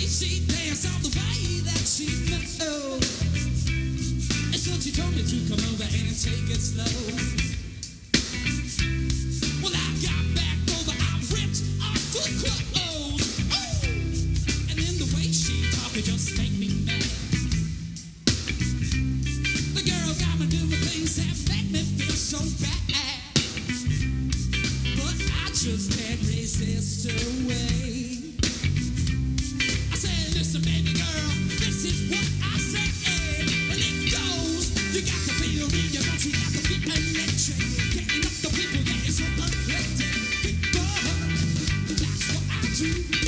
way she danced, all the way that she moved. And so she told me to come over and take it slow. Well, I got back over, I ripped off her clothes. Oh! And then the way she talked, it just made me mad. The girl got me doing things that make me feel so bad. But I just can't resist her way. I said, listen, baby girl, this is what I say. And it goes, you got to feel in your bones, you got to be electric. Getting up the people that is so eclectic. People, that's what I do.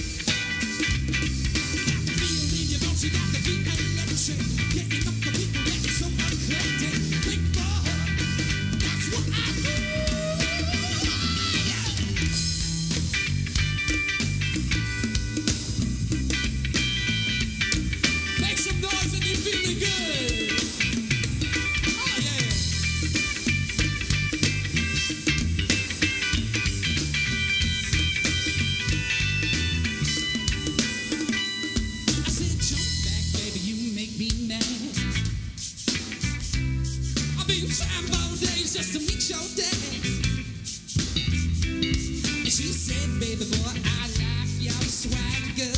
You got to feel in your bones, you got to be electric. Getting up the people that is so eclectic. People, that's what I do. Make some noise if you're feeling good. Oh, yeah. I said, jump back, baby, you make me mad. I've been trying all days just to meet your dad. And she said, baby boy, I like your swagger.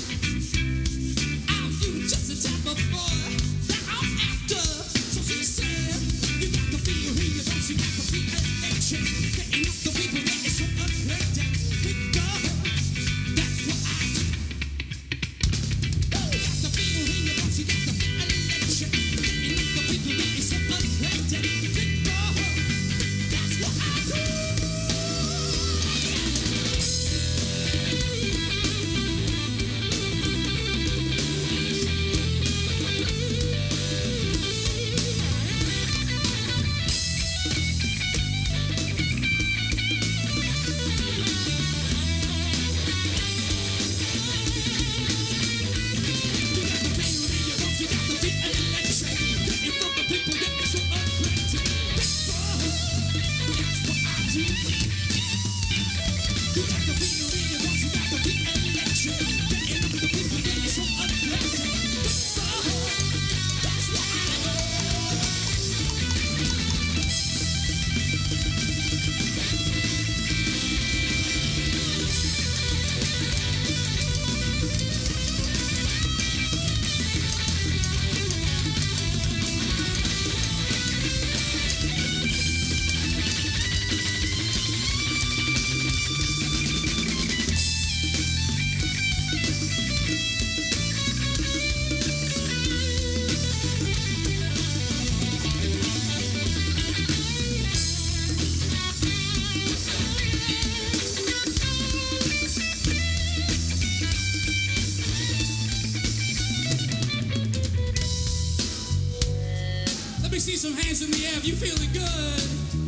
I'm you just the type of boy that I'm after. So she said, you got to feel in your bones, you got to be electric. Getting up the people that is so eclectic. Because that's what I do. You got to feel in your bones, you got to be electric. Getting up the people that is so eclectic. Because that's what I do. Let me see some hands in the air if you feeling good.